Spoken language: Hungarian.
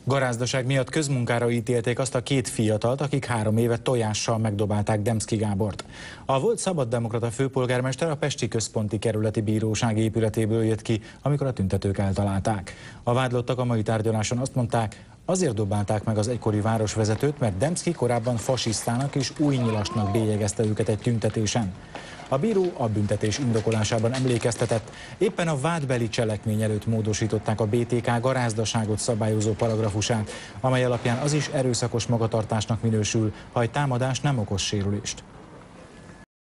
Garázdaság miatt közmunkára ítélték azt a két fiatalt, akik 3 éve tojással megdobálták Demszky Gábort. A volt szabaddemokrata főpolgármester a Pesti Központi Kerületi Bíróság épületéből jött ki, amikor a tüntetők eltalálták. A vádlottak a mai tárgyaláson azt mondták, azért dobálták meg az egykori városvezetőt, mert Demszky korábban fasisztának és újnyilasnak bélyegezte őket egy tüntetésen. A bíró a büntetés indokolásában emlékeztetett, éppen a vádbeli cselekmény előtt módosították a BTK garázdaságot szabályozó paragrafusát, amely alapján az is erőszakos magatartásnak minősül, ha egy támadás nem okoz sérülést.